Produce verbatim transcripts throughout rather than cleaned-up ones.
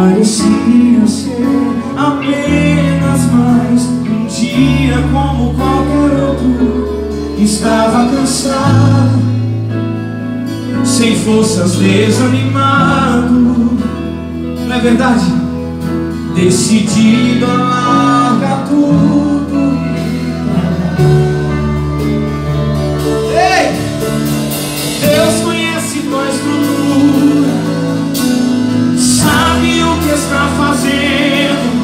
Parecia ser apenas mais um dia como qualquer outro. Estava cansado, sem forças, desanimado. Não é verdade? Decidido a largar tudo. Ei! Deus conhece tua estrutura, sabe o que está fazendo.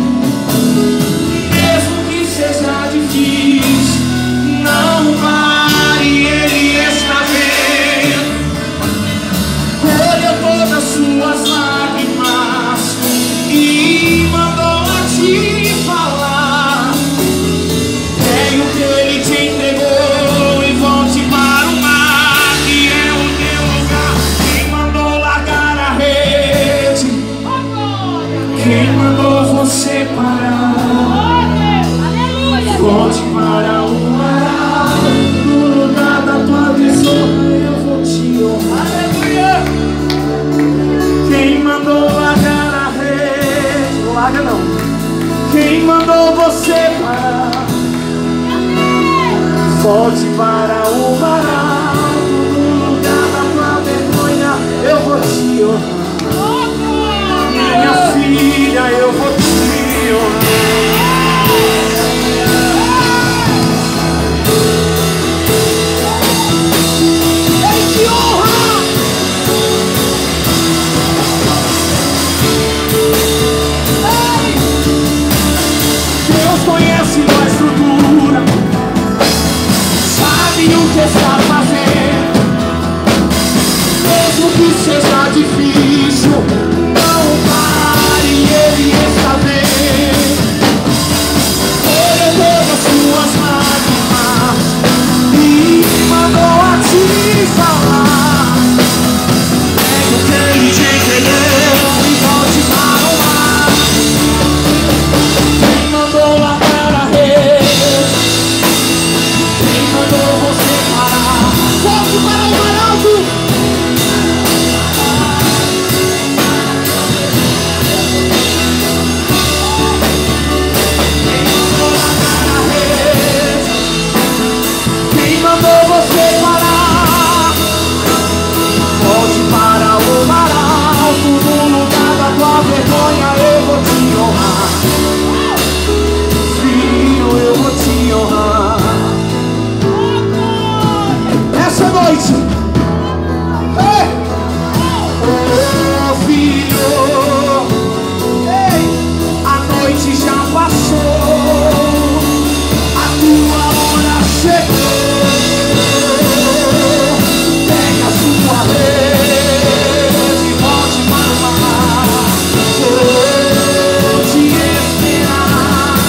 Mesmo que seja difícil, não pare, Ele está vendo. Colheu todas as suas lágrimas e mandou a te falar. Pegue o que Ele te entregou e volte para o mar, que é o teu lugar. Quem mandou largar a rede? Quem mandou você parar? Volte para o mar, no lugar da tua visão eu vou te honrar. Aleluia! Quem mandou largar a rede? Não larga não. Quem mandou você parar? Volte para o mar, no lugar da tua vergonha eu vou te honrar. Minha filha, eu vou te honrar. Está fazendo, mesmo que seja difícil, não pare, Ele está vendo. Olha todas as suas lágrimas e mandou a te falar. Pegue o que Ele te entregou e volte para o mar. Quem mandou largar a rede? Quem mandou você? Volte para o mar alto. Quem mandou você parar? Volte para o mar alto, no lugar da tua vergonha eu vou te honrar. Filho, eu vou te honrar. Essa noite, ei, oh filho, ei, a noite já passou, a tua hora chegou. Pega a sua rede e volte para o mar. Vou te esperar.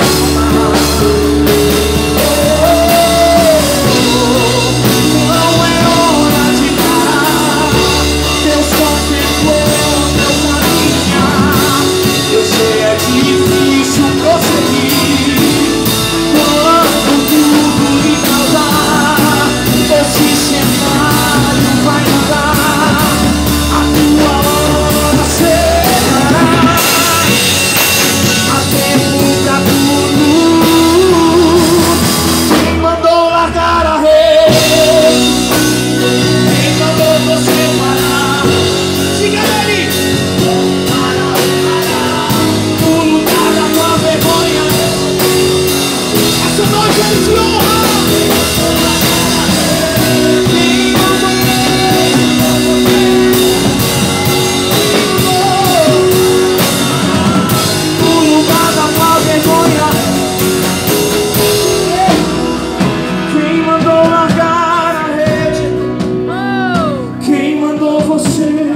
Difícil prosseguir quando tudo lhe causar. Esse cenário vai mudar, a tua hora chegará. Há tempo pra tudo. Quem mandou largar a rede? Quem mandou você parar? Siga ele! Ele te honra. No lugar da tua vergonha. Quem mandou largar a rede? Quem mandou você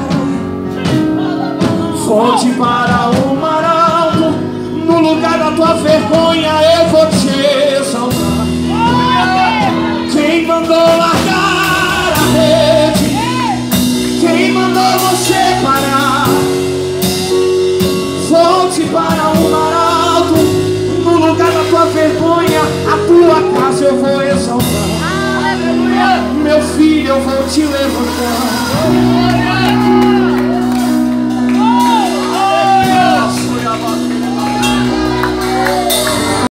parar? Volte para o mar alto, no lugar da tua vergonha eu vou te exaltar. Quem mandou largar a rede? Quem mandou você parar? Volte para o mar alto, no lugar da tua vergonha, a tua casa eu vou exaltar. Aleluia. Meu filho, eu vou te levantar.